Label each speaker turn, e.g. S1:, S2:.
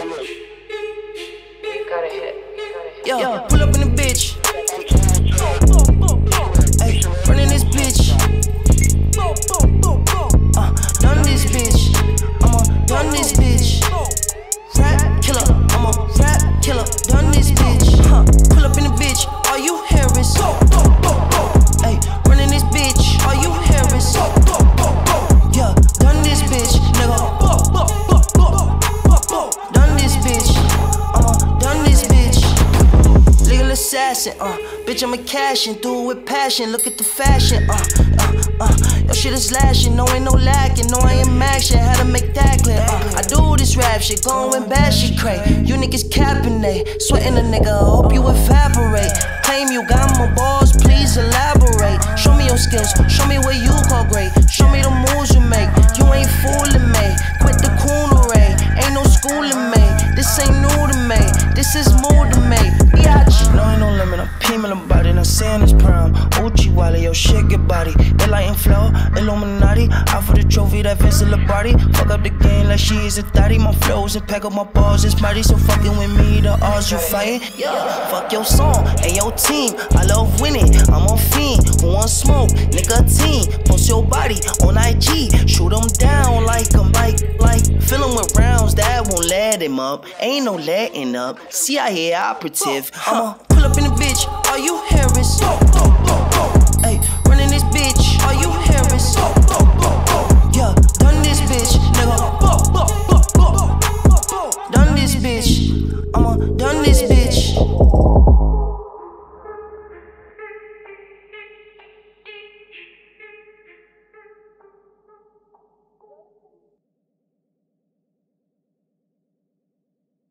S1: Yo, pull up in the bitch. Ay, running this bitch. Done this bitch. I'ma done this bitch. Rap killer, I'm a rap killer. Done this bitch. Pull up in the bitch. All you hear is ay, running this bitch. All you hear is yeah, done this bitch, nigga. Done this bitch. Done this bitch. Legal assassin, bitch, I'm a cashin', do it with passion. Look at the fashion, your shit is lashing, no ain't no lacking, no I am action, had to make that clear. I do this rap shit, going bad shit cray. You niggas capping they, sweating a nigga, hope you evaporate. Claim you got more balls, please elaborate. Show me your skills, show me what you call great. Show me the moves you make, you ain't fooling me. Quit the coonery, ain't no schooling me. This ain't new to me, this is more to me. Biatch. No ain't no limit, I'm peeling about it, I'm saying it's prime. Uchi Wale, yo shit get body. They lightin' flow, Illuminati. Out for the trophy, that Vince Lombardi. Fuck up the game like she is a thotty. My flows and pack up my balls, it's mighty. So fucking with me, the odds you fightin'. Yeah, fuck your song and your team. I love winning, I'm on fiend. Who want smoke? Nicotine. Post your body on IG. Shoot them down like I'm like. Fill them with rounds that won't let him up. Ain't no letting up. CIA operative. I'ma pull up in the bitch. All you hear